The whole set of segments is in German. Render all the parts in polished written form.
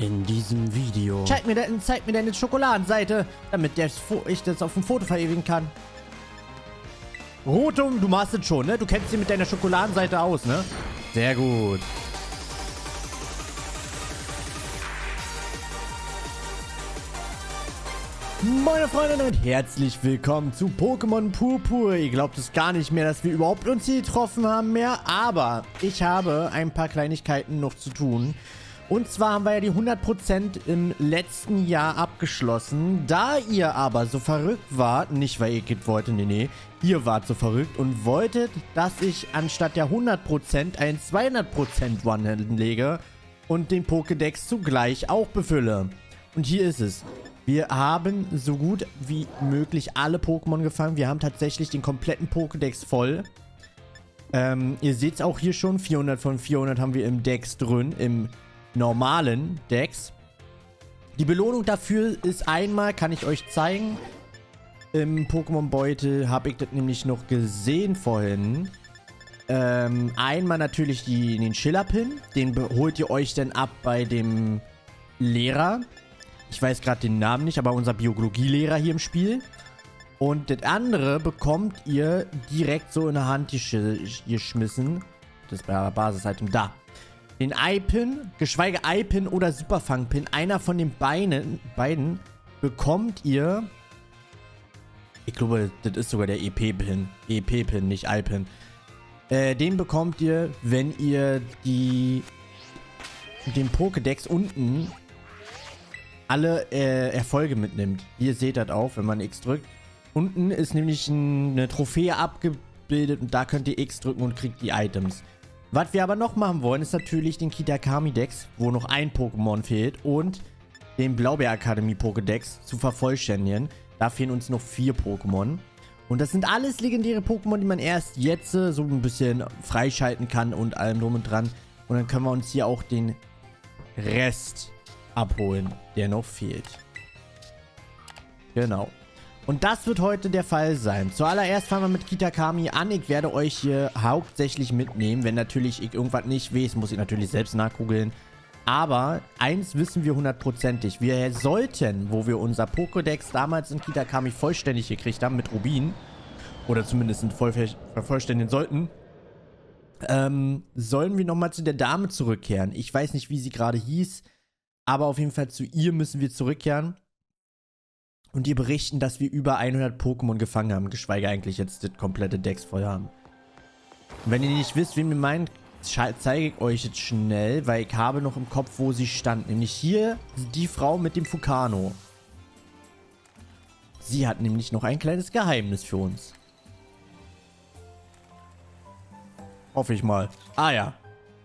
In diesem Video. Zeig mir deine Schokoladenseite, damit ich das auf dem Foto verewigen kann. Rotum, du machst es schon, ne? Du kennst dich mit deiner Schokoladenseite aus, ne? Sehr gut. Meine Freunde und herzlich willkommen zu Pokémon Purpur. Ihr glaubt es gar nicht mehr, dass wir überhaupt uns hier getroffen haben mehr. Aber ich habe ein paar Kleinigkeiten noch zu tun. Und zwar haben wir ja die 100% im letzten Jahr abgeschlossen. Da ihr aber so verrückt wart, nicht weil ihr Kid wollte, nee, ihr wart so verrückt und wolltet, dass ich anstatt der 100% ein 200% Run hinlege und den Pokédex zugleich auch befülle. Und hier ist es. Wir haben so gut wie möglich alle Pokémon gefangen. Wir haben tatsächlich den kompletten Pokédex voll. Ihr seht es auch hier schon. 400 von 400 haben wir im Dex drin. Im normalen Dex. Die Belohnung dafür ist einmal, kann ich euch zeigen. Im Pokémon-Beutel habe ich das nämlich noch gesehen vorhin. Einmal natürlich den Schiller-Pin. Den holt ihr euch dann ab bei dem Lehrer. Ich weiß gerade den Namen nicht, aber unser Biologielehrer hier im Spiel. Und das andere bekommt ihr direkt so in der Hand geschmissen. Das ist bei der Basis-Item da. Den I-Pin, geschweige I-Pin oder Superfang-Pin. Einer von den beiden bekommt ihr. Ich glaube, das ist sogar der EP-Pin. EP-Pin, nicht I-Pin. Den bekommt ihr, wenn ihr den Pokédex unten alle Erfolge mitnimmt. Ihr seht das auch, wenn man X drückt. Unten ist nämlich eine Trophäe abgebildet und da könnt ihr X drücken und kriegt die Items. Was wir aber noch machen wollen, ist natürlich den Kitakami-Dex, wo noch ein Pokémon fehlt, und den Blaubeer-Akademie-Pokédex zu vervollständigen. Da fehlen uns noch 4 Pokémon. Und das sind alles legendäre Pokémon, die man erst jetzt so ein bisschen freischalten kann und allem drum und dran. Und dann können wir uns hier auch den Rest abholen, der noch fehlt. Genau. Und das wird heute der Fall sein. Zuallererst fangen wir mit Kitakami an. Ich werde euch hier hauptsächlich mitnehmen. Wenn natürlich ich irgendwas nicht weiß, muss ich natürlich selbst nachgoogeln. Aber eins wissen wir hundertprozentig. Wir sollten, wo wir unser Pokédex damals in Kitakami vollständig gekriegt haben, mit Rubin, oder zumindest vervollständigen sollten, sollen wir nochmal zu der Dame zurückkehren. Ich weiß nicht, wie sie gerade hieß. Aber auf jeden Fall zu ihr müssen wir zurückkehren und ihr berichten, dass wir über 100 Pokémon gefangen haben, geschweige eigentlich jetzt das komplette Dex voll haben. Und wenn ihr nicht wisst, wen wir meinen, zeige ich euch jetzt schnell, weil ich habe noch im Kopf, wo sie stand. Nämlich hier die Frau mit dem Fukano. Sie hat nämlich noch ein kleines Geheimnis für uns. Hoffe ich mal. Ah ja.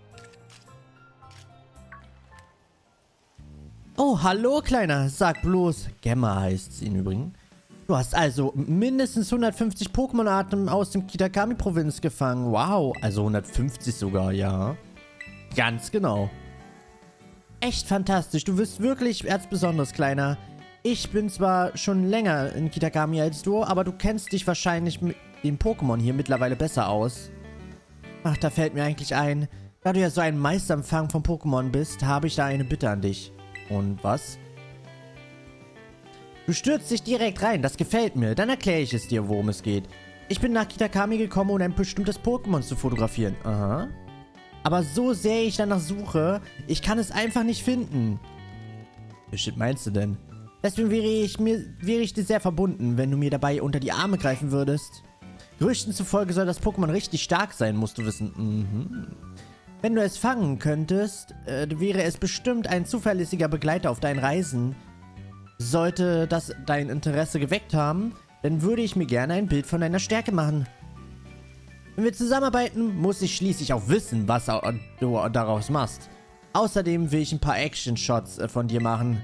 Oh, hallo, Kleiner. Sag bloß. Gemma heißt sie im Übrigen. Du hast also mindestens 150 Pokémon-Arten aus dem Kitakami-Provinz gefangen. Wow. Also 150 sogar, ja. Ganz genau. Echt fantastisch. Du wirst wirklich erzbesonders, Kleiner. Ich bin zwar schon länger in Kitakami als du, aber du kennst dich wahrscheinlich mit dem Pokémon hier mittlerweile besser aus. Ach, da fällt mir eigentlich ein. Da du ja so ein Meister im Fangen von Pokémon bist, habe ich da eine Bitte an dich. Und was? Du stürzt dich direkt rein, das gefällt mir. Dann erkläre ich es dir, worum es geht. Ich bin nach Kitakami gekommen, um ein bestimmtes Pokémon zu fotografieren. Aha. Aber so sehr ich danach suche, ich kann es einfach nicht finden. Wie shit meinst du denn? Deswegen wäre ich dir sehr verbunden, wenn du mir dabei unter die Arme greifen würdest. Gerüchten zufolge soll das Pokémon richtig stark sein, musst du wissen. Mhm. Wenn du es fangen könntest, wäre es bestimmt ein zuverlässiger Begleiter auf deinen Reisen. Sollte das dein Interesse geweckt haben, dann würde ich mir gerne ein Bild von deiner Stärke machen. Wenn wir zusammenarbeiten, muss ich schließlich auch wissen, was du daraus machst. Außerdem will ich ein paar Action-Shots von dir machen.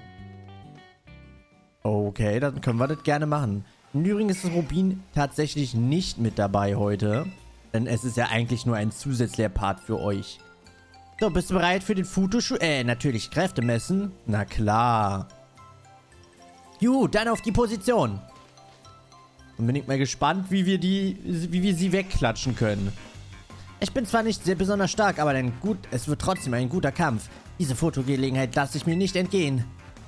Okay, dann können wir das gerne machen. Im Übrigen ist Rubin tatsächlich nicht mit dabei heute. Denn es ist ja eigentlich nur ein zusätzlicher Part für euch. So, bist du bereit für den Fotoshoot? Natürlich Kräfte messen. Na klar. Gut, dann auf die Position. Dann bin ich mal gespannt, wie wir sie wegklatschen können. Ich bin zwar nicht sehr besonders stark, aber es wird trotzdem ein guter Kampf. Diese Fotogelegenheit lasse ich mir nicht entgehen.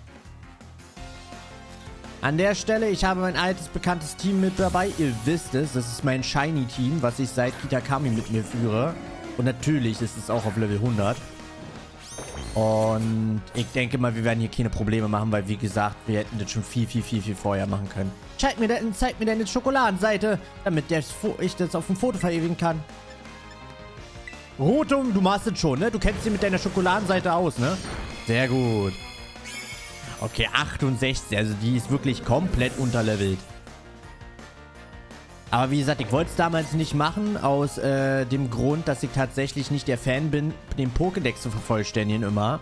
An der Stelle, ich habe mein altes, bekanntes Team mit dabei. Ihr wisst es, das ist mein Shiny-Team, was ich seit Kitakami mit mir führe. Und natürlich ist es auch auf Level 100. Und ich denke mal, wir werden hier keine Probleme machen, weil, wie gesagt, wir hätten das schon viel vorher machen können. Zeig mir deine Schokoladenseite, damit ich das auf dem Foto verewigen kann. Rotum, du machst es schon, ne? Du kennst dich mit deiner Schokoladenseite aus, ne? Sehr gut. Okay, 68, also die ist wirklich komplett unterlevelt. Aber wie gesagt, ich wollte es damals nicht machen, aus dem Grund, dass ich tatsächlich nicht der Fan bin, den Pokédex zu vervollständigen immer.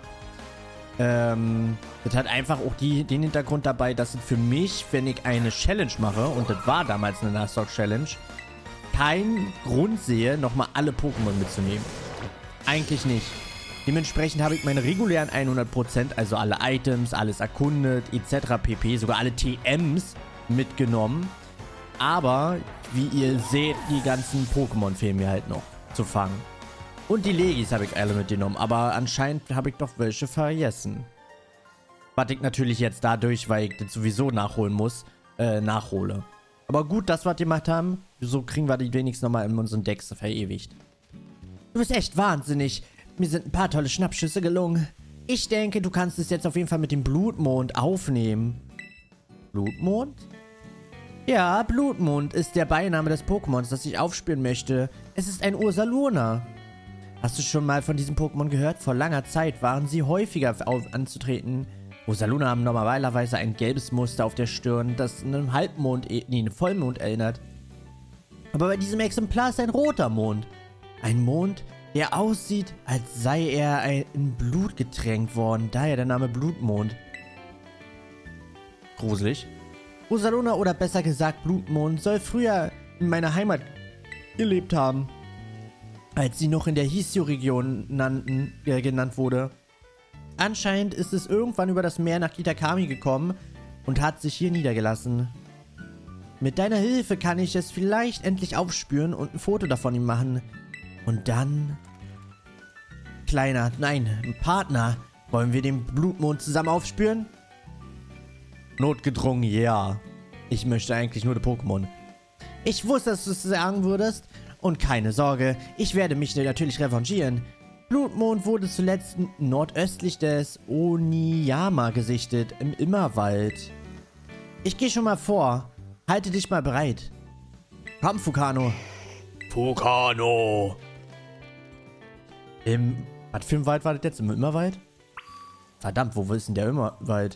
Das hat einfach auch den Hintergrund dabei, dass es für mich, wenn ich eine Challenge mache, und das war damals eine Nuzlocke-Challenge, keinen Grund sehe, nochmal alle Pokémon mitzunehmen. Eigentlich nicht. Dementsprechend habe ich meine regulären 100%, also alle Items, alles erkundet, etc. pp., sogar alle TMs mitgenommen. Aber, wie ihr seht, die ganzen Pokémon fehlen mir halt noch zu fangen. Und die Legis habe ich alle mitgenommen, aber anscheinend habe ich doch welche vergessen. Was ich natürlich jetzt dadurch, weil ich das sowieso nachholen muss, nachhole. Aber gut, das, was wir gemacht haben, so kriegen wir die wenigstens nochmal in unseren Decks verewigt. Du bist echt wahnsinnig. Mir sind ein paar tolle Schnappschüsse gelungen. Ich denke, du kannst es jetzt auf jeden Fall mit dem Blutmond aufnehmen. Blutmond? Ja, Blutmond ist der Beiname des Pokémons, das ich aufspüren möchte. Es ist ein Ursaluna. Hast du schon mal von diesem Pokémon gehört? Vor langer Zeit waren sie häufiger anzutreten. Ursaluna haben normalerweise ein gelbes Muster auf der Stirn, das einen einen Vollmond erinnert. Aber bei diesem Exemplar ist ein roter Mond. Ein Mond, der aussieht, als sei er in Blut getränkt worden. Daher der Name Blutmond. Gruselig. Ursaluna, oder besser gesagt Blutmond, soll früher in meiner Heimat gelebt haben. Als sie noch in der Hisio-Region genannt wurde. Anscheinend ist es irgendwann über das Meer nach Kitakami gekommen und hat sich hier niedergelassen. Mit deiner Hilfe kann ich es vielleicht endlich aufspüren und ein Foto davon ihm machen. Und dann... Nein, Partner. Wollen wir den Blutmond zusammen aufspüren? Notgedrungen, ja. Ich möchte eigentlich nur die Pokémon. Ich wusste, dass du es sagen würdest. Und keine Sorge, ich werde mich natürlich revanchieren. Blutmond wurde zuletzt nordöstlich des Oniyama gesichtet, im Immerwald. Ich gehe schon mal vor. Halte dich mal bereit. Komm, Fukano. Fukano. Was für ein Wald war das jetzt? Im Immerwald? Verdammt, wo ist denn der Immerwald?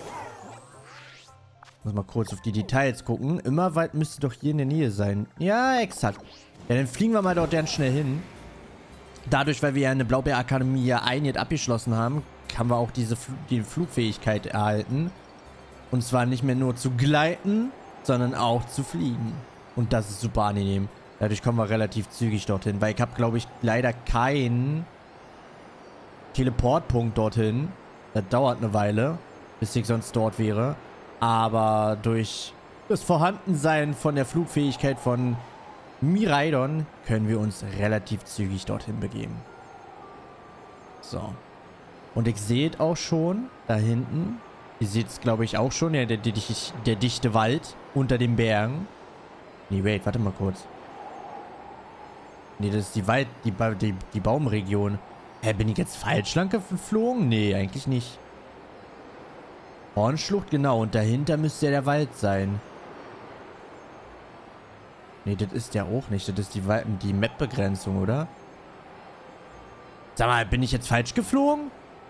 Muss mal kurz auf die Details gucken. Immerwald müsste doch hier in der Nähe sein. Ja, exakt. Ja, dann fliegen wir mal dort ganz schnell hin. Dadurch, weil wir ja eine Blaubeerakademie ja jetzt abgeschlossen haben, haben wir auch die Flugfähigkeit erhalten. Und zwar nicht mehr nur zu gleiten, sondern auch zu fliegen. Und das ist super angenehm. Dadurch kommen wir relativ zügig dorthin, weil ich habe, glaube ich, leider keinen Teleportpunkt dorthin. Das dauert eine Weile, bis ich sonst dort wäre. Aber durch das Vorhandensein von der Flugfähigkeit von Miraidon können wir uns relativ zügig dorthin begeben. So. Und ich sehe es auch schon da hinten. Ihr seht es, glaube ich, auch schon. Ja, der dichte Wald unter den Bergen. Nee, wait, warte mal kurz. Nee, das ist die Baumregion. Hä, bin ich jetzt falsch lang geflogen? Nee, eigentlich nicht. Hornschlucht, genau. Und dahinter müsste ja der Wald sein. Nee, das ist ja auch nicht. Das ist die Map-Begrenzung, oder? Sag mal, bin ich jetzt falsch geflogen?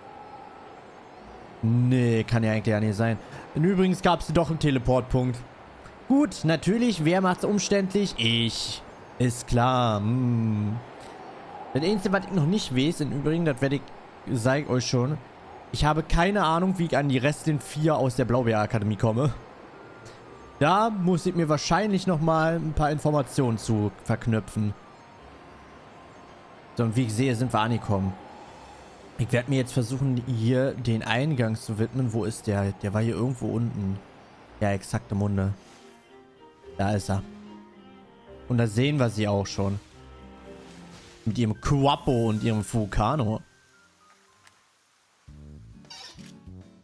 Nee, kann ja eigentlich ja nicht sein. Und übrigens gab es doch einen Teleportpunkt. Gut, natürlich. Wer macht's umständlich? Ich. Ist klar. Das Einzige, was ich noch nicht weiß, im Übrigen, das sage ich euch schon. Ich habe keine Ahnung, wie ich an die restlichen 4 aus der Blaubeerakademie komme. Da muss ich mir wahrscheinlich nochmal ein paar Informationen zu verknüpfen. So, und wie ich sehe, sind wir angekommen. Ich werde mir jetzt versuchen, hier den Eingang zu widmen. Wo ist der? Der war hier irgendwo unten. Ja, exakt im Munde. Da ist er. Und da sehen wir sie auch schon. Mit ihrem Quappo und ihrem Fukano.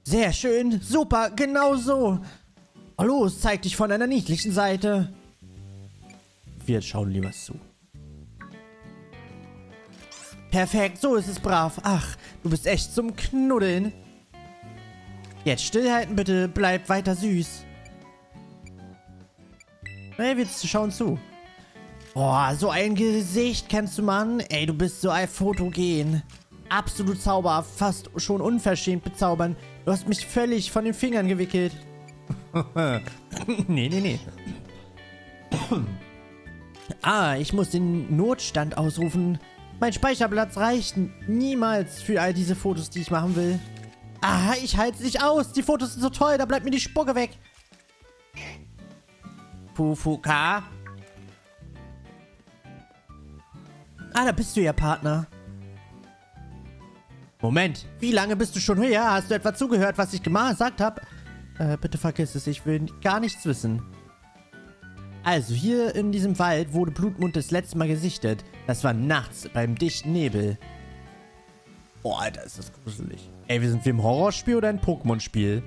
Sehr schön. Super. Genau so. Oh, los, zeig dich von einer niedlichen Seite. Wir schauen lieber zu. Perfekt, so ist es brav. Ach, du bist echt zum Knuddeln. Jetzt stillhalten bitte, bleib weiter süß. Hey, wir schauen zu. Boah, so ein Gesicht kannst du machen. Ey, du bist so ein fotogen. Absolut zauberhaft, fast schon unverschämt bezaubernd. Du hast mich völlig von den Fingern gewickelt. Nee. Ich muss den Notstand ausrufen. Mein Speicherplatz reicht niemals für all diese Fotos, die ich machen will. Ich halte es nicht aus. Die Fotos sind so toll, da bleibt mir die Spucke weg. Fufuka? Da bist du ja, Partner. Moment, wie lange bist du schon hier? Hast du etwa zugehört, was ich gesagt habe? Bitte vergiss es, ich will gar nichts wissen. Also, hier in diesem Wald wurde Blutmund das letzte Mal gesichtet. Das war nachts beim dichten Nebel. Boah, Alter, ist das gruselig. Ey, sind wir im Horrorspiel oder ein Pokémon-Spiel?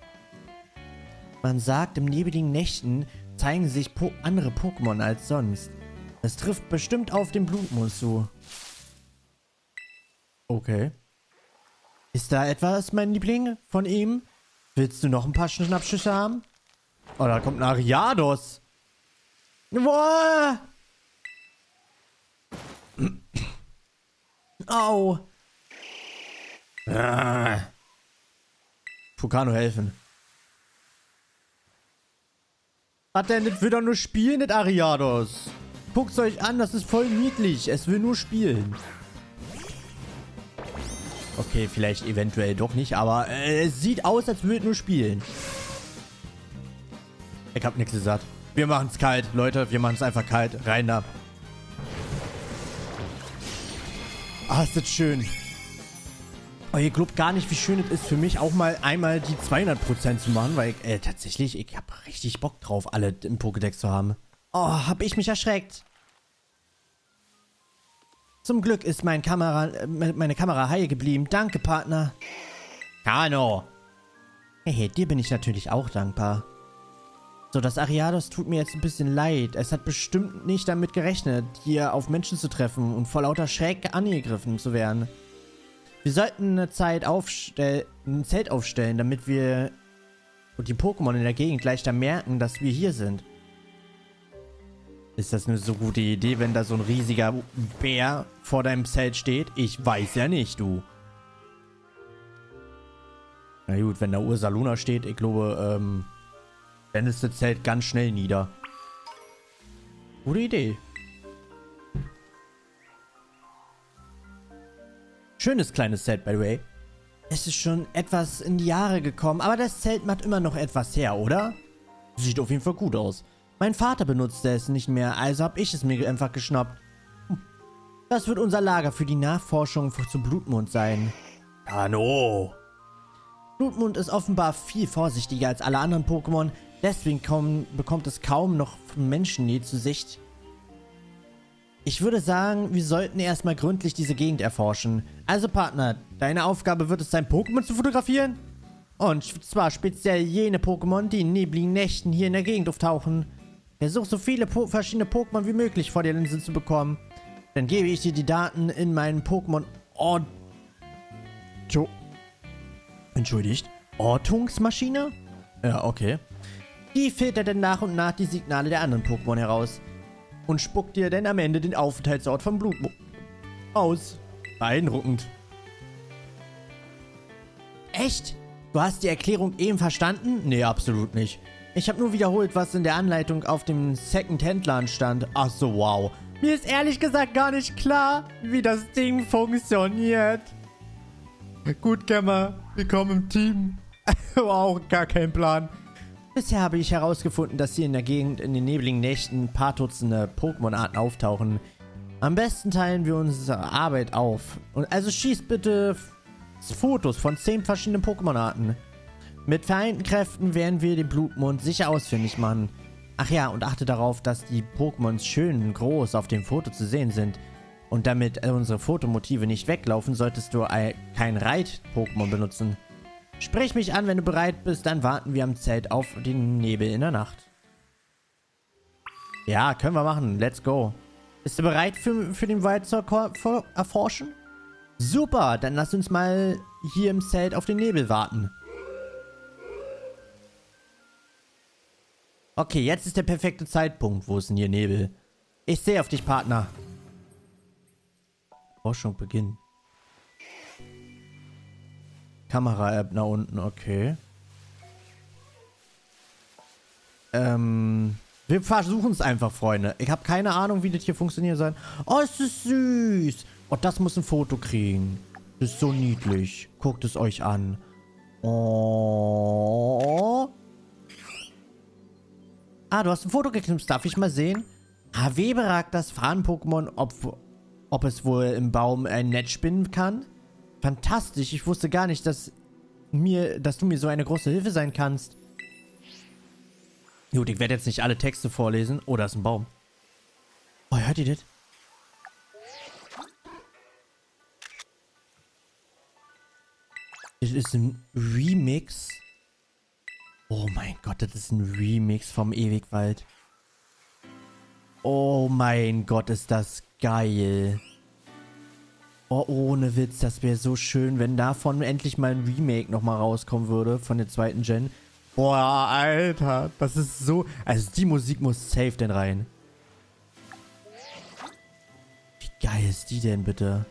Man sagt, in nebligen Nächten zeigen sich andere Pokémon als sonst. Das trifft bestimmt auf den Blutmond zu. Okay. Ist da etwas, mein Liebling, von ihm? Willst du noch ein paar Schnappschüsse haben? Oh, da kommt ein Ariados. Boah! Au! Fukano helfen. Was denn? Das will doch nur spielen, das Ariados. Guckt's euch an, das ist voll niedlich. Es will nur spielen. Okay, vielleicht eventuell doch nicht, aber es sieht aus, als würde es nur spielen. Ich hab nichts gesagt. Wir machen's kalt, Leute. Wir machen's einfach kalt. Rein da. Ist das schön. Oh, ihr glaubt gar nicht, wie schön es ist für mich, auch mal einmal die 200% zu machen, weil tatsächlich, ich hab richtig Bock drauf, alle im Pokédex zu haben. Oh, hab ich mich erschreckt. Zum Glück ist meine Kamera heil geblieben. Danke, Partner. Kano. Hey, dir bin ich natürlich auch dankbar. So, das Ariados tut mir jetzt ein bisschen leid. Es hat bestimmt nicht damit gerechnet, hier auf Menschen zu treffen und vor lauter Schreck angegriffen zu werden. Wir sollten ein Zelt aufstellen, damit wir und die Pokémon in der Gegend leichter merken, dass wir hier sind. Ist das eine so gute Idee, wenn da so ein riesiger Bär vor deinem Zelt steht? Ich weiß ja nicht, du. Na gut, wenn da Ursaluna steht, ich glaube, dann ist das Zelt ganz schnell nieder. Gute Idee. Schönes kleines Zelt, by the way. Es ist schon etwas in die Jahre gekommen, aber das Zelt macht immer noch etwas her, oder? Sieht auf jeden Fall gut aus. Mein Vater benutzte es nicht mehr, also habe ich es mir einfach geschnappt. Das wird unser Lager für die Nachforschung zu Blutmond sein. Kano! Blutmond ist offenbar viel vorsichtiger als alle anderen Pokémon, deswegen bekommt es kaum noch Menschennähe zu Sicht. Ich würde sagen, wir sollten erstmal gründlich diese Gegend erforschen. Also Partner, deine Aufgabe wird es sein, Pokémon zu fotografieren? Und zwar speziell jene Pokémon, die in nebligen Nächten hier in der Gegend auftauchen. Versuch so viele verschiedene Pokémon wie möglich vor der Linse zu bekommen. Dann gebe ich dir die Daten in meinen Pokémon Ortungsmaschine? Ja, okay. Die filtert dann nach und nach die Signale der anderen Pokémon heraus. Und spuckt dir dann am Ende den Aufenthaltsort vom Blutmond aus. Beeindruckend. Echt? Du hast die Erklärung eben verstanden? Nee, absolut nicht. Ich habe nur wiederholt, was in der Anleitung auf dem Second-Hand-Laden stand. Ach so, wow. Mir ist ehrlich gesagt gar nicht klar, wie das Ding funktioniert. Gut, Gamma. Willkommen im Team. Wow, gar kein Plan. Bisher habe ich herausgefunden, dass hier in der Gegend in den nebligen Nächten ein paar Dutzende Pokémon-Arten auftauchen. Am besten teilen wir unsere Arbeit auf. Und also schießt bitte Fotos von 10 verschiedenen Pokémon-Arten. Mit vereinten Kräften werden wir den Blutmond sicher ausfindig machen. Ach ja, und achte darauf, dass die Pokémons schön und groß auf dem Foto zu sehen sind. Und damit unsere Fotomotive nicht weglaufen, solltest du kein Reit-Pokémon benutzen. Sprich mich an, wenn du bereit bist, dann warten wir am Zelt auf den Nebel in der Nacht. Ja, können wir machen. Let's go. Bist du bereit für den Wald zu erforschen? Super, dann lass uns mal hier im Zelt auf den Nebel warten. Okay, jetzt ist der perfekte Zeitpunkt. Wo ist denn hier Nebel? Ich sehe auf dich, Partner. Forschung beginnen. Kamera-App nach unten, okay. Wir versuchen es einfach, Freunde. Ich habe keine Ahnung, wie das hier funktionieren soll. Oh, es ist süß. Oh, das muss ein Foto kriegen. Das ist so niedlich. Guckt es euch an. Oh. Ah, du hast ein Foto geknipst. Darf ich mal sehen? Weberak, das Fahren-Pokémon, ob es wohl im Baum ein Netz spinnen kann? Fantastisch. Ich wusste gar nicht, dass du mir so eine große Hilfe sein kannst. Gut, ich werde jetzt nicht alle Texte vorlesen. Oh, da ist ein Baum. Oh, hört ihr das? Das ist ein Remix. Oh mein Gott, das ist ein Remix vom Ewigwald. Oh mein Gott, ist das geil. Oh, ohne Witz, das wäre so schön, wenn davon endlich mal ein Remake nochmal rauskommen würde, von der zweiten Gen. Boah, Alter, das ist so... Also die Musik muss safe denn rein. Wie geil ist die denn bitte?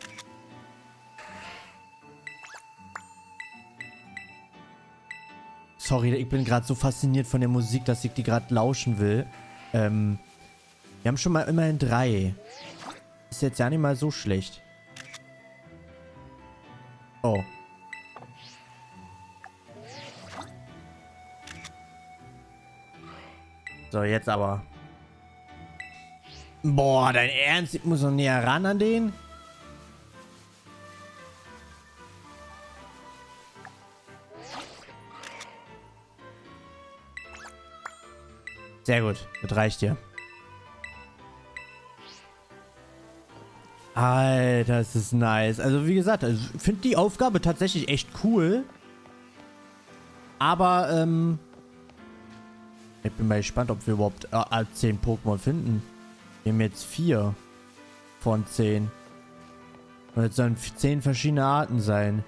Sorry, ich bin gerade so fasziniert von der Musik, dass ich die gerade lauschen will. Wir haben schon mal immerhin 3. Ist jetzt ja nicht mal so schlecht. Oh. So, jetzt aber. Boah, dein Ernst? Ich muss noch näher ran an den? Sehr gut. Das reicht dir. Alter, das ist nice. Also wie gesagt, also ich finde die Aufgabe tatsächlich echt cool. Aber, ich bin mal gespannt, ob wir überhaupt 10 Pokémon finden. Wir haben jetzt 4 von 10. Und jetzt sollen 10 verschiedene Arten sein.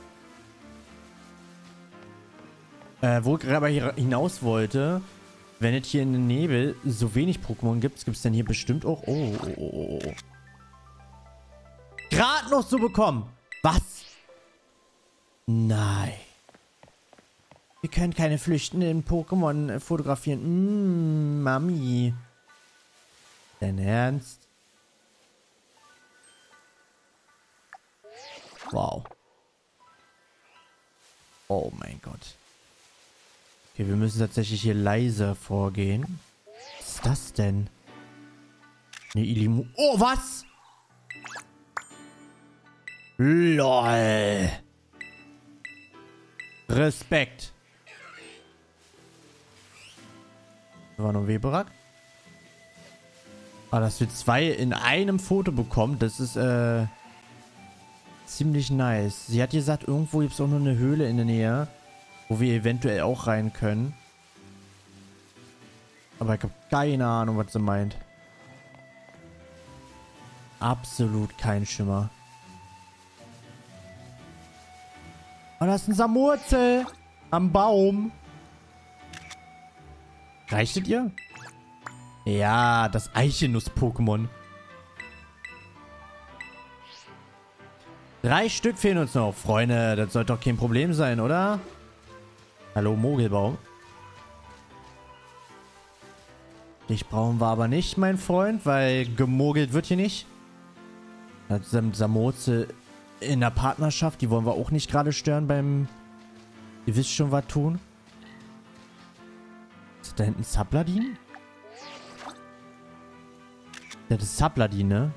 Wo ich aber hier hinaus wollte, wenn es hier in den Nebel so wenig Pokémon gibt, gibt es dann hier bestimmt auch... Oh. Gerade noch so bekommen. Was? Nein. Wir können keine flüchtenden Pokémon fotografieren. Mami. Dein Ernst? Wow. Oh mein Gott. Okay, wir müssen tatsächlich hier leiser vorgehen. Was ist das denn? Eine Ilimu... Oh, was? LOL. Respekt. Da war noch Weberak. Ah, dass wir 2 in einem Foto bekommen, das ist ziemlich nice. Sie hat gesagt, irgendwo gibt es auch noch eine Höhle in der Nähe, wo wir eventuell auch rein können. Aber ich habe keine Ahnung, was sie meint. Absolut kein Schimmer. Oh, da ist ein Samurzel am Baum. Reichtet ihr? Ja, das Eichennuss-Pokémon. 3 Stück fehlen uns noch. Freunde, das sollte doch kein Problem sein, oder? Hallo, Mogelbaum. Dich brauchen wir aber nicht, mein Freund, weil gemogelt wird hier nicht. Das Samurzel in der Partnerschaft, die wollen wir auch nicht gerade stören beim... Ihr wisst schon, was tun. Ist da hinten Sapladin? Das ist Sapladin, ne?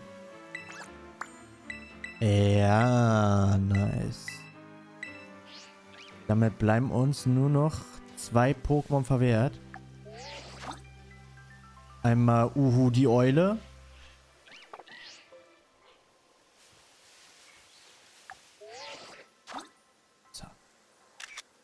Ja, nice. Damit bleiben uns nur noch 2 Pokémon verwehrt. Einmal Uhu die Eule. So.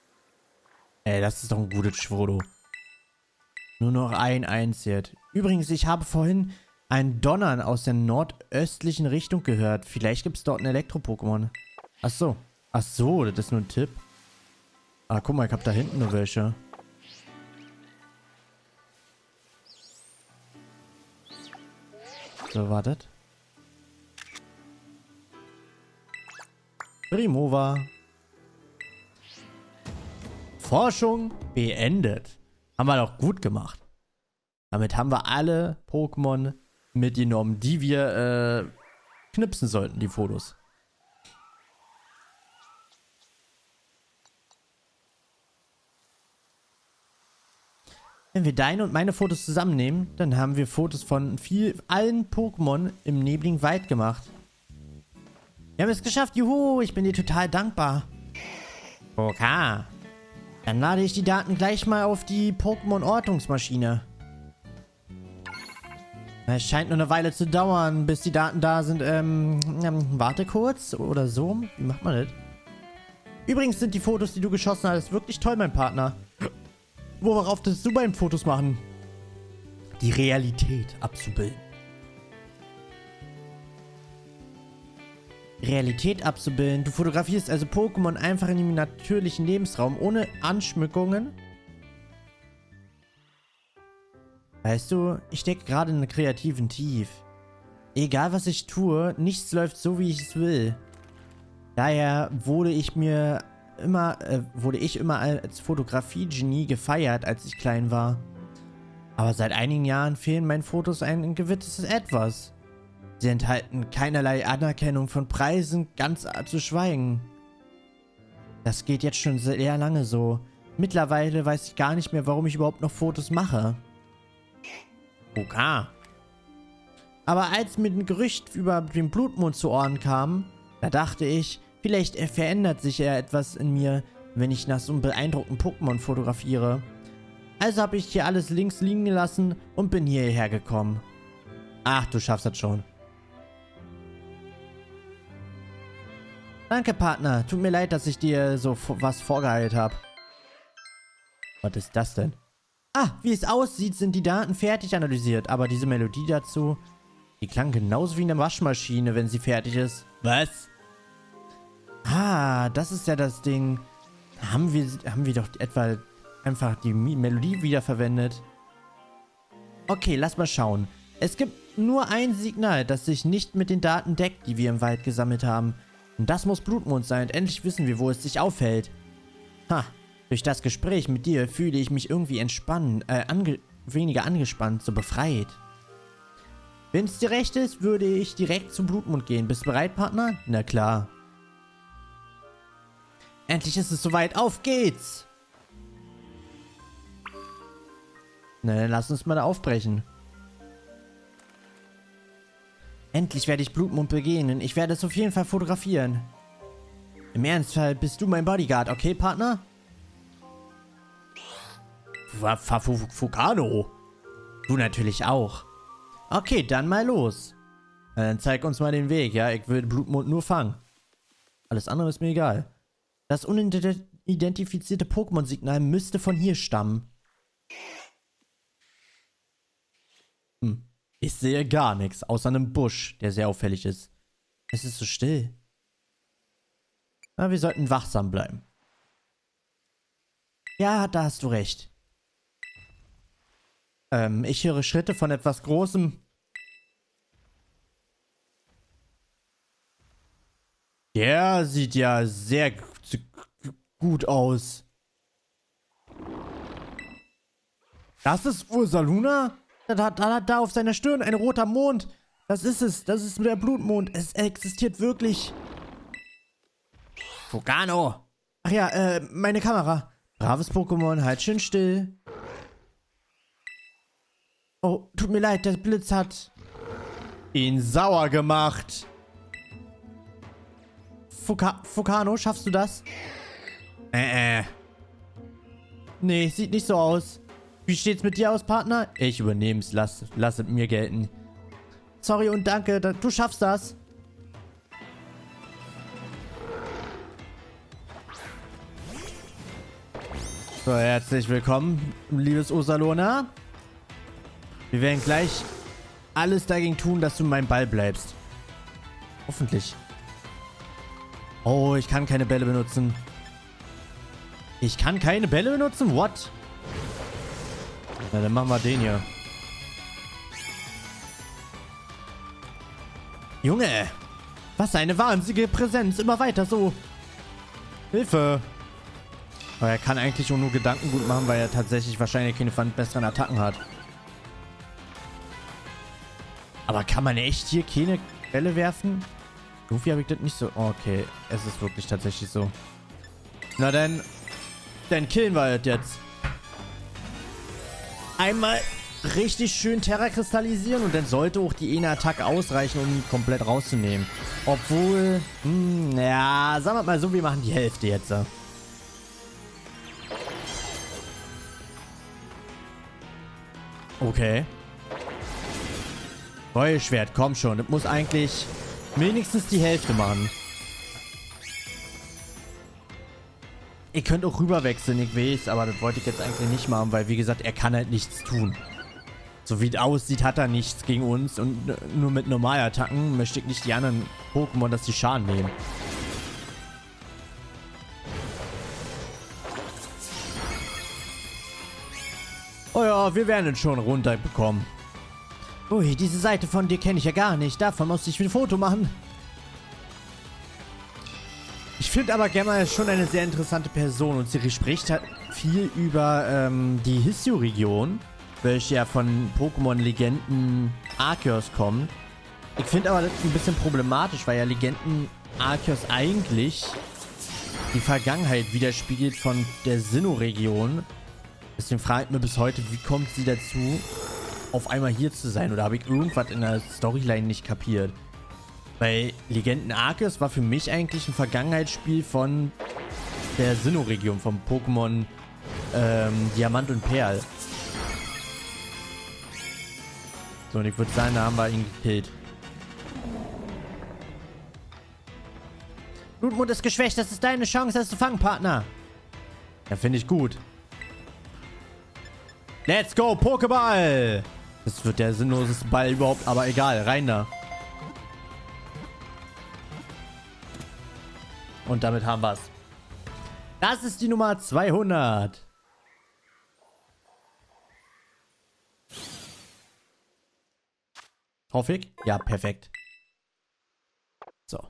Ey, das ist doch ein gutes Foto. Nur noch ein jetzt. Übrigens, ich habe vorhin ein Donnern aus der nordöstlichen Richtung gehört. Vielleicht gibt es dort ein Elektro-Pokémon. Ach so. Ach so, das ist nur ein Tipp. Ah, guck mal, ich habe da hinten nur welche. So, wartet. Primova. Forschung beendet. Haben wir doch gut gemacht. Damit haben wir alle Pokémon mitgenommen, die wir knipsen sollten, die Fotos. Wenn wir deine und meine Fotos zusammennehmen, dann haben wir Fotos von allen Pokémon im nebligen Wald gemacht. Wir haben es geschafft, juhu, ich bin dir total dankbar. Okay. Dann lade ich die Daten gleich mal auf die Pokémon-Ortungsmaschine. Es scheint nur eine Weile zu dauern, bis die Daten da sind. Warte kurz oder so. Wie macht man das? Übrigens sind die Fotos, die du geschossen hast, wirklich toll, mein Partner. Worauf willst du beim Fotos machen? Die Realität abzubilden. Realität abzubilden. Du fotografierst also Pokémon einfach in dem natürlichen Lebensraum, ohne Anschmückungen. Weißt du, ich stecke gerade in einem kreativen Tief. Egal was ich tue, nichts läuft so, wie ich es will. Daher wurde ich immer als Fotografie-Genie gefeiert, als ich klein war. Aber seit einigen Jahren fehlen meinen Fotos ein gewisses Etwas. Sie enthalten keinerlei Anerkennung von Preisen, ganz zu schweigen. Das geht jetzt schon sehr lange so. Mittlerweile weiß ich gar nicht mehr, warum ich überhaupt noch Fotos mache. Okay. Aber als mir ein Gerücht über den Blutmond zu Ohren kam, da dachte ich, vielleicht verändert sich ja etwas in mir, wenn ich nach so einem beeindruckenden Pokémon fotografiere. Also habe ich hier alles links liegen gelassen und bin hierher gekommen. Ach, du schaffst das schon. Danke, Partner. Tut mir leid, dass ich dir so was vorgeheilt habe. Was ist das denn? Ah, wie es aussieht, sind die Daten fertig analysiert. Aber diese Melodie dazu, die klang genauso wie eine Waschmaschine, wenn sie fertig ist. Was? Ah, das ist ja das Ding. Haben wir doch etwa einfach die Melodie wiederverwendet? Okay, lass mal schauen. Es gibt nur ein Signal, das sich nicht mit den Daten deckt, die wir im Wald gesammelt haben. Und das muss Blutmond sein. Und endlich wissen wir, wo es sich aufhält. Ha, durch das Gespräch mit dir fühle ich mich irgendwie weniger angespannt, so befreit. Wenn es dir recht ist, würde ich direkt zum Blutmond gehen. Bist du bereit, Partner? Na klar. Endlich ist es soweit. Auf geht's! Na, dann lass uns mal da aufbrechen. Endlich werde ich Blutmond begehen. Ich werde es auf jeden Fall fotografieren. Im Ernstfall bist du mein Bodyguard, okay, Partner? Fukano. Du natürlich auch. Okay, dann mal los. Dann zeig uns mal den Weg, ja? Ich will Blutmond nur fangen. Alles andere ist mir egal. Das unidentifizierte Pokémon-Signal müsste von hier stammen. Ich sehe gar nichts, außer einem Busch, der sehr auffällig ist. Es ist so still. Na, wir sollten wachsam bleiben. Ja, da hast du recht. Ich höre Schritte von etwas Großem. Der sieht ja sehr gut aus. Das ist Ursaluna? Da auf seiner Stirn ein roter Mond. Das ist es. Das ist der Blutmond. Es existiert wirklich. Fukano. Ach ja, meine Kamera. Braves Pokémon, halt schön still. Oh, tut mir leid, der Blitz hat ihn sauer gemacht. Fukano, schaffst du das? Nee, sieht nicht so aus. Wie steht's mit dir aus, Partner? Ich übernehm's. Lass es mir gelten. Sorry und danke. Du schaffst das. So, herzlich willkommen, liebes Ursalona. Wir werden gleich alles dagegen tun, dass du mein Ball bleibst. Hoffentlich. Oh, ich kann keine Bälle benutzen. Ich kann keine Bälle benutzen? What? Na, dann machen wir den hier. Junge! Was eine wahnsinnige Präsenz. Immer weiter so. Hilfe! Aber er kann eigentlich auch nur Gedanken gut machen, weil er tatsächlich wahrscheinlich keine besseren Attacken hat. Aber kann man echt hier keine Bälle werfen? Irgendwie habe ich das nicht so... Oh, okay, es ist wirklich tatsächlich so. Na dann killen wir das jetzt. Einmal richtig schön Terra kristallisieren und dann sollte auch die eine Attacke ausreichen, um ihn komplett rauszunehmen. Obwohl, ja, sagen wir mal so, wir machen die Hälfte jetzt. Okay. Feuerschwert, komm schon. Das muss eigentlich wenigstens die Hälfte machen. Ihr könnt auch rüberwechseln, ich weiß, aber das wollte ich jetzt eigentlich nicht machen, weil, wie gesagt, er kann halt nichts tun. So wie es aussieht, hat er nichts gegen uns und nur mit Normalattacken möchte ich nicht die anderen Pokémon, dass die Schaden nehmen. Oh ja, wir werden es schon runterbekommen. Ui, diese Seite von dir kenne ich ja gar nicht. Davon muss ich ein Foto machen. Ich finde aber Gemma ist schon eine sehr interessante Person und sie spricht halt viel über die Histio-Region, welche ja von Pokémon-Legenden Arceus kommt. Ich finde aber das ein bisschen problematisch, weil ja Legenden Arceus eigentlich die Vergangenheit widerspiegelt von der Sinnoh-Region. Deswegen frage ich mich bis heute, wie kommt sie dazu, auf einmal hier zu sein? Oder habe ich irgendwas in der Storyline nicht kapiert? Weil Legenden Arceus war für mich eigentlich ein Vergangenheitsspiel von der Sinnoh-Region, vom Pokémon Diamant und Perl. So, und ich würde sagen, da haben wir ihn gekillt. Blutmond ist geschwächt, das ist deine Chance, das zu fangen, Partner. Ja, finde ich gut. Let's go, Pokéball! Das wird der sinnloseste Ball überhaupt, aber egal, rein da. Und damit haben wir's. Das ist die Nummer 200. Hoffe ich? Ja, perfekt. So.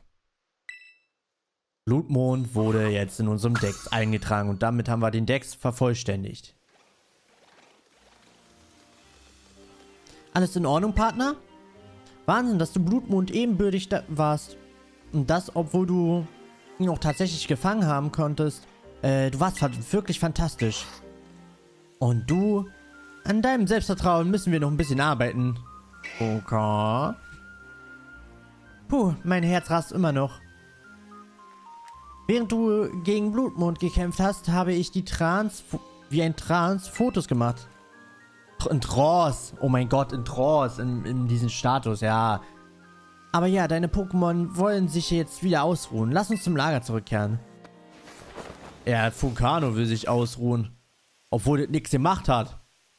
Blutmond wurde jetzt in unserem Dex eingetragen und damit haben wir den Dex vervollständigt. Alles in Ordnung, Partner? Wahnsinn, dass du Blutmond ebenbürtig warst. Und das, obwohl du ihn auch tatsächlich gefangen haben konntest. Du warst wirklich fantastisch. Und du, an deinem Selbstvertrauen müssen wir noch ein bisschen arbeiten. Okay. Puh, mein Herz rast immer noch. Während du gegen Blutmond gekämpft hast, habe ich wie ein Trance Fotos gemacht. In Trance. Oh mein Gott, in Trance. In diesem Status, ja. Aber ja, deine Pokémon wollen sich jetzt wieder ausruhen. Lass uns zum Lager zurückkehren. Ja, Vulcano will sich ausruhen. Obwohl das nichts gemacht hat.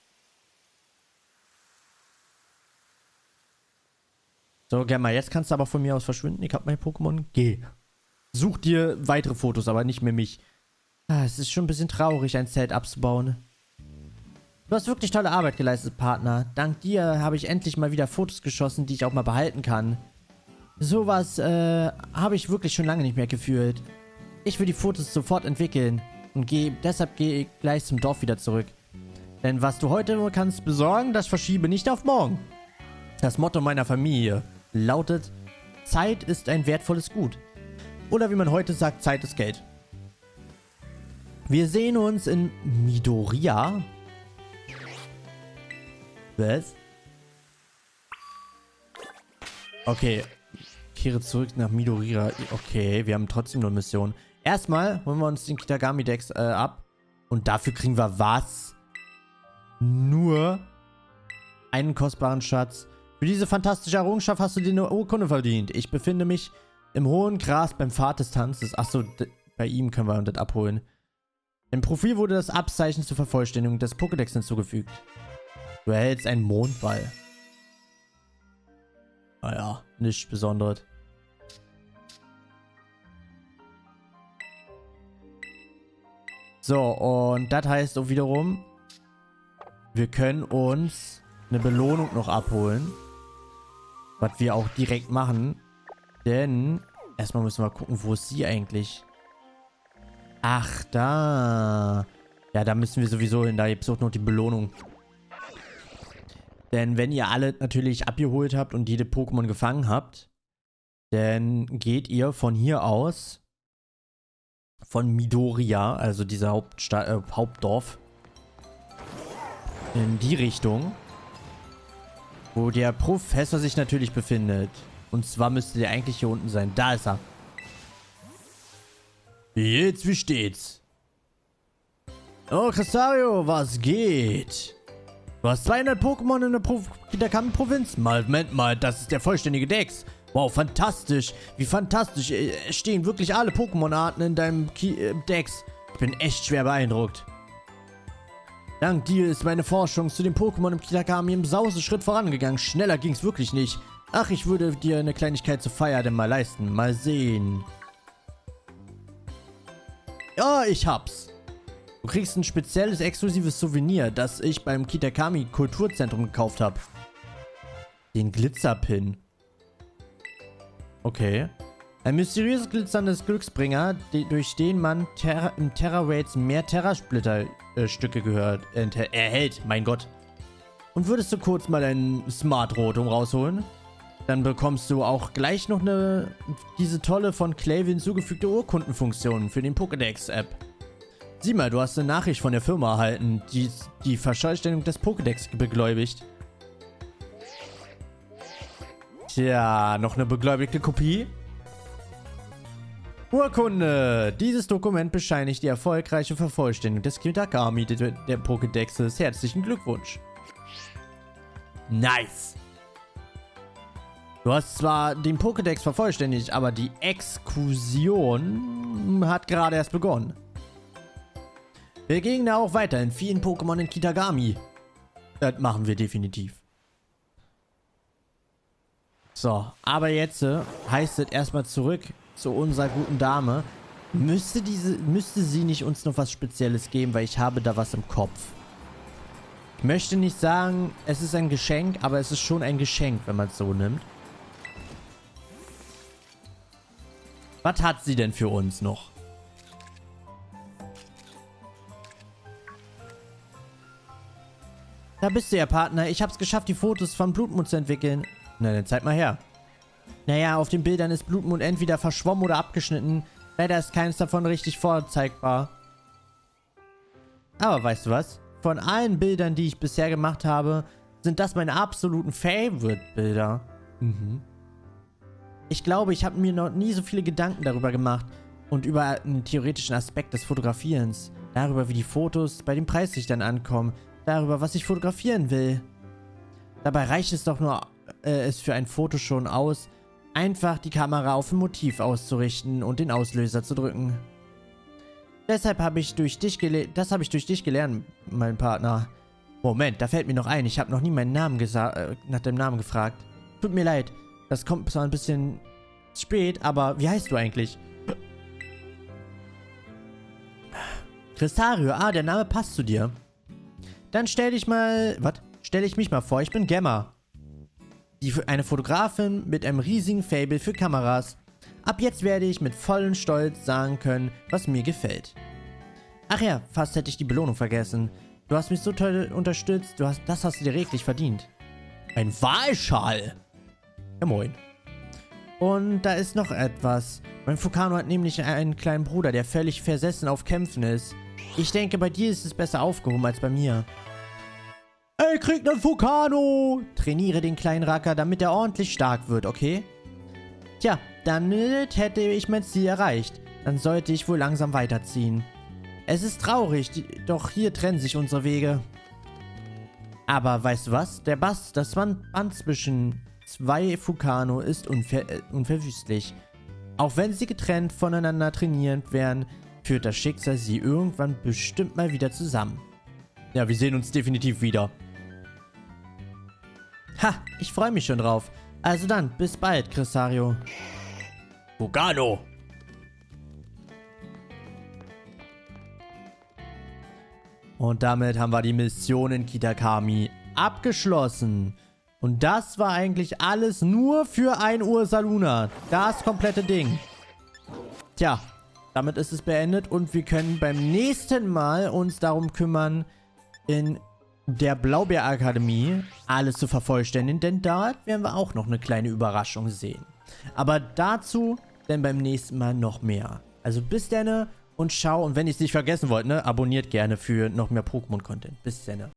So, Gemma, jetzt kannst du aber von mir aus verschwinden. Ich hab mein Pokémon. Geh. Such dir weitere Fotos, aber nicht mehr mich. Es ist schon ein bisschen traurig, ein Zelt abzubauen. Du hast wirklich tolle Arbeit geleistet, Partner. Dank dir habe ich endlich mal wieder Fotos geschossen, die ich auch mal behalten kann. Sowas habe ich wirklich schon lange nicht mehr gefühlt. Ich will die Fotos sofort entwickeln und deshalb gehe ich gleich zum Dorf wieder zurück. Denn was du heute nur kannst besorgen, das verschiebe nicht auf morgen. Das Motto meiner Familie lautet: Zeit ist ein wertvolles Gut. Oder wie man heute sagt, Zeit ist Geld. Wir sehen uns in Midoriya. Was? Okay. Kehre zurück nach Midoriya. Okay, wir haben trotzdem noch eine Mission. Erstmal holen wir uns den Kitagami-Dex ab. Und dafür kriegen wir was? Nur einen kostbaren Schatz. Für diese fantastische Errungenschaft hast du dir eine Urkunde verdient. Ich befinde mich im hohen Gras beim Pfad des Tanzes. Achso, bei ihm können wir das abholen. Im Profil wurde das Abzeichen zur Vervollständigung des Pokédex hinzugefügt. Du erhältst einen Mondball. Naja, nichts Besonderes. So, und das heißt auch wiederum, wir können uns eine Belohnung noch abholen. Was wir auch direkt machen. Denn erstmal müssen wir gucken, wo ist sie eigentlich? Ach, da. Ja, da müssen wir sowieso hin. Da gibt es auch noch die Belohnung. Denn wenn ihr alle natürlich abgeholt habt und jede Pokémon gefangen habt, dann geht ihr von hier aus, von Midoriya, also dieser Hauptdorf, in die Richtung, wo der Professor sich natürlich befindet. Und zwar müsste der eigentlich hier unten sein. Da ist er. Jetzt, wie steht's? Oh, Crestario, was geht? Du hast 200 Pokémon in der Kampfprovinz? Moment mal, das ist der vollständige Dex. Wow, fantastisch. Wie fantastisch. Es stehen wirklich alle Pokémon-Arten in deinem Dex. Ich bin echt schwer beeindruckt. Dank dir ist meine Forschung zu den Pokémon im Kitakami im Sauseschritt vorangegangen. Schneller ging's wirklich nicht. Ach, ich würde dir eine Kleinigkeit zur Feier denn mal leisten. Mal sehen. Ja, ich hab's. Du kriegst ein spezielles, exklusives Souvenir, das ich beim Kitakami Kulturzentrum gekauft habe. Den Glitzerpin. Okay. Ein mysteriöses glitzerndes Glücksbringer, durch den man im Terra-Raids mehr Terra-Splitter-Stücke erhält. Mein Gott. Und würdest du kurz mal dein Smart-Rotum rausholen? Dann bekommst du auch gleich noch diese tolle von Clave hinzugefügte Urkundenfunktion für den Pokédex-App. Sieh mal, du hast eine Nachricht von der Firma erhalten, die die Vervollständigung des Pokédex begläubigt. Tja, noch eine begläubigte Kopie? Urkunde! Dieses Dokument bescheinigt die erfolgreiche Vervollständigung des Kitakami der Pokédexes. Herzlichen Glückwunsch. Nice! Du hast zwar den Pokédex vervollständigt, aber die Exkursion hat gerade erst begonnen. Wir gehen da auch weiter in vielen Pokémon in Kitakami. Das machen wir definitiv. So, aber jetzt heißt es erstmal zurück zu unserer guten Dame. Müsste sie nicht uns noch was Spezielles geben, weil ich habe da was im Kopf. Ich möchte nicht sagen, es ist ein Geschenk, aber es ist schon ein Geschenk, wenn man es so nimmt. Was hat sie denn für uns noch? Da bist du ja, Partner. Ich hab's geschafft, die Fotos von Blutmond zu entwickeln. Na, dann zeig mal her. Naja, auf den Bildern ist Blutmond entweder verschwommen oder abgeschnitten. Leider ist keines davon richtig vorzeigbar. Aber weißt du was? Von allen Bildern, die ich bisher gemacht habe, sind das meine absoluten Favorite-Bilder. Mhm. Ich glaube, ich habe mir noch nie so viele Gedanken darüber gemacht und über einen theoretischen Aspekt des Fotografierens. Darüber, wie die Fotos bei den Preislichtern ankommen. Darüber, was ich fotografieren will. Dabei reicht es doch nur, es für ein Foto schon aus, einfach die Kamera auf ein Motiv auszurichten und den Auslöser zu drücken. Deshalb habe ich durch dich gelernt, mein Partner. Moment, da fällt mir noch ein, ich habe noch nie meinen Namen nach dem Namen gefragt. Tut mir leid, das kommt zwar ein bisschen spät, aber wie heißt du eigentlich? Crestario, der Name passt zu dir. Dann stell ich mich mal vor, ich bin Gemma. Eine Fotografin mit einem riesigen Faible für Kameras. Ab jetzt werde ich mit vollem Stolz sagen können, was mir gefällt. Ach ja, fast hätte ich die Belohnung vergessen. Du hast mich so toll unterstützt, das hast du dir reglich verdient. Ein Walschal! Ja, moin. Und da ist noch etwas. Mein Fukano hat nämlich einen kleinen Bruder, der völlig versessen auf Kämpfen ist. Ich denke, bei dir ist es besser aufgehoben als bei mir. Ey, krieg nen Fukano! Trainiere den kleinen Racker, damit er ordentlich stark wird, okay? Tja, damit hätte ich mein Ziel erreicht. Dann sollte ich wohl langsam weiterziehen. Es ist traurig, doch hier trennen sich unsere Wege. Aber weißt du was? Das Band zwischen zwei Fukano ist unverwüstlich. Auch wenn sie getrennt voneinander trainiert werden, führt das Schicksal sie irgendwann bestimmt mal wieder zusammen. Ja, wir sehen uns definitiv wieder. Ha, ich freue mich schon drauf. Also dann, bis bald, Cressario. Bugano. Und damit haben wir die Mission in Kitakami abgeschlossen. Und das war eigentlich alles nur für 1 Ursaluna. Das komplette Ding. Tja, damit ist es beendet und wir können beim nächsten Mal uns darum kümmern, in der Blaubeerakademie alles zu vervollständigen, denn dort werden wir auch noch eine kleine Überraschung sehen. Aber dazu dann beim nächsten Mal noch mehr. Also bis dann und ciao. Und wenn ich es nicht vergessen wollte, ne, abonniert gerne für noch mehr Pokémon-Content. Bis dann.